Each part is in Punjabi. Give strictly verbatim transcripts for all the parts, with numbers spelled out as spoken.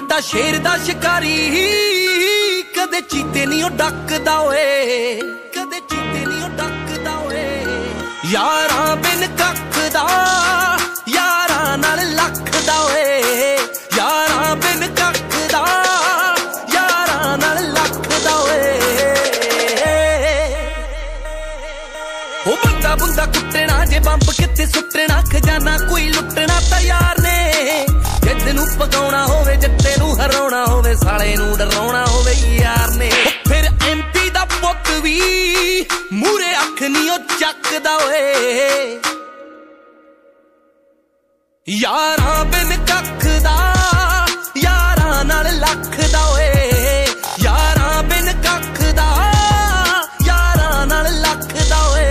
ਵੱਡਾ ਸ਼ੇਰ ਦਾ ਸ਼ਿਕਾਰੀ ਕਦੇ ਚੀਤੇ ਨਹੀਂ ਉਹ ਡੱਕਦਾ ਓਏ, ਕਦੇ ਚੀਤੇ ਨਹੀਂ ਉਹ ਡੱਕਦਾ ਓਏ। ਯਾਰਾਂ ਬਿਨ ਕੱਖ ਦਾ ਯਾਰਾਂ ਨਾਲ ਲੱਖ ਦਾ ਓਏ, ਯਾਰਾਂ ਬਿਨ ਕੱਖ ਦਾ ਯਾਰਾਂ ਨਾਲ ਲੱਖ ਦਾ ਓਏ। ਉਹ ਬੰਦਾ ਬੁੰਦਾ ਕੁੱਟਣਾ ਜੇ ਬੰਬ ਕਿੱਥੇ ਸੁੱਟਣਾ, ਖਜ਼ਾਨਾ ਕੋਈ ਲੁੱਟਣਾ ਤਾਂ ਯਾਰ ਨੇ। ਜਿੱਦ ਨੂੰ ਪਕਾਉਣਾ ਹੋਵੇ ਜੱਟੇ ਨੂੰ ਹਰਾਉਣਾ ਹੋਵੇ, ਸਾਲੇ ਨੂੰ ਡਰਾਉਣਾ ਹੋਵੇ ਯਾਰ ਨੇ। ਫਿਰ ਐਮਪੀ ਦਾ ਪੁੱਤ ਵੀ ਮੂਰੇ ਅੱਖ ਨੀ ਉਹ ਚੱਕਦਾ ਓਏ, ਯਾਰਾਂ ਬਿਨ ਕੱਖ ਦਾ ਯਾਰਾਂ ਨਾਲ ਲੱਖ ਦਾ ਓਏ, ਯਾਰਾਂ ਬਿਨ ਕੱਖ ਦਾ ਯਾਰਾਂ ਨਾਲ ਲੱਖ ਦਾ ਓਏ।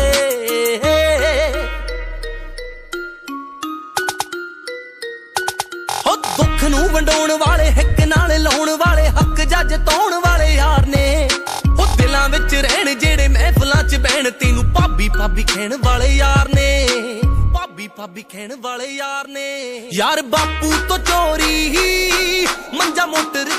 ਹੋ ਦੁੱਖ ਨੂੰ ਵੰਡਾਉਣ ਵਾਲੇ, ਹਿੱਕ ਨਾਲ ਲਾਉਣ ਵਾਲੇ, ਹੱਕ ਜੱਜ ਤਾਉਣ ਵਾਲੇ ਯਾਰ ਨੇ। ਉਹ ਦਿਲਾਂ ਵਿੱਚ ਰਹਿਣ ਜਿਹੜੇ ਮਹਿਫਲਾਂ ਚ ਬਹਿਣ, ਤੈਨੂੰ ਭਾਬੀ ਭਾਬੀ ਕਹਿਣ ਵਾਲੇ ਯਾਰ ਨੇ, ਭਾਬੀ ਭਾਬੀ ਕਹਿਣ ਵਾਲੇ ਯਾਰ ਨੇ। ਯਾਰ ਬਾਪੂ ਤੋਂ ਚੋਰੀ ਮੰਜਾ ਮੋਟਰ